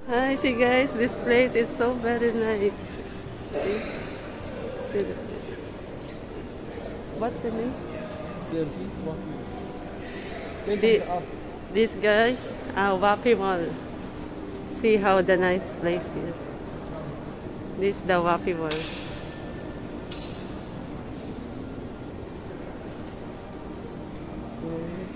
Hi, see guys, this place is so very nice. See? See the place. What's the name? Selfie, coffee. Take The, it up. these guys are Wapi Mall. See how the nice place is. This is the Wapi Mall. Mm.